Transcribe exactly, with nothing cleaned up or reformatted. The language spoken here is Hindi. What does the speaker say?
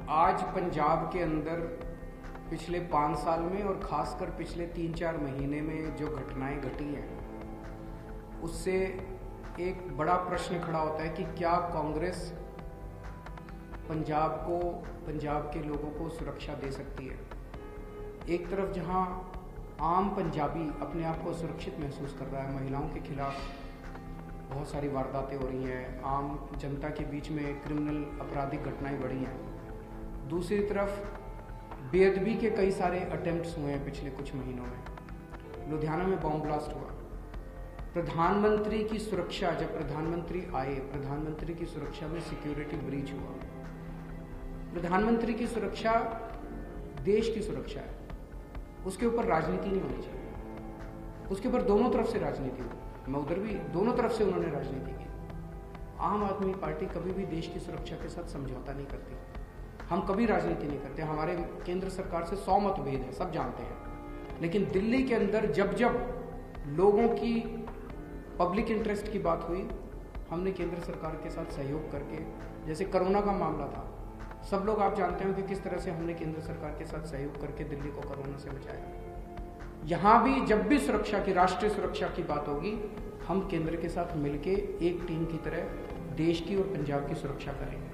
आज पंजाब के अंदर पिछले पाँच साल में और ख़ासकर पिछले तीन चार महीने में जो घटनाएं घटी हैं, उससे एक बड़ा प्रश्न खड़ा होता है कि क्या कांग्रेस पंजाब को, पंजाब के लोगों को सुरक्षा दे सकती है। एक तरफ जहां आम पंजाबी अपने आप को सुरक्षित महसूस कर रहा है, महिलाओं के खिलाफ बहुत सारी वारदातें हो रही हैं, आम जनता के बीच में क्रिमिनल आपराधिक घटनाएं बढ़ी हैं, दूसरी तरफ बेअदबी के कई सारे अटेम्प्ट्स हुए हैं पिछले कुछ महीनों में। लुधियाना में बॉम्ब ब्लास्ट हुआ, प्रधानमंत्री की सुरक्षा, जब प्रधानमंत्री आए, प्रधानमंत्री की सुरक्षा में सिक्योरिटी ब्रीच हुआ। प्रधानमंत्री की सुरक्षा देश की सुरक्षा है, उसके ऊपर राजनीति नहीं होनी चाहिए, उसके ऊपर दोनों तरफ से राजनीति हो। मैं उधर भी दोनों तरफ से उन्होंने राजनीति की। आम आदमी पार्टी कभी भी देश की सुरक्षा के साथ समझौता नहीं करती। हम कभी राजनीति नहीं करते। हमारे केंद्र सरकार से सौ मतभेद है, सब जानते हैं, लेकिन दिल्ली के अंदर जब जब लोगों की पब्लिक इंटरेस्ट की बात हुई, हमने केंद्र सरकार के साथ सहयोग करके, जैसे कोरोना का मामला था, सब लोग आप जानते हो कि किस तरह से हमने केंद्र सरकार के साथ सहयोग करके दिल्ली को कोरोना से बचाया। यहाँ भी जब भी सुरक्षा की, राष्ट्रीय सुरक्षा की बात होगी, हम केंद्र के साथ मिलके एक टीम की तरह देश की और पंजाब की सुरक्षा करेंगे।